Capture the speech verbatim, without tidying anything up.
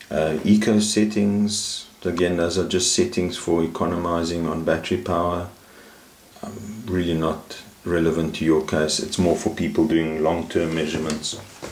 Uh, eco settings, again, those are just settings for economizing on battery power. Um, really not relevant to your case. It's more for people doing long-term measurements.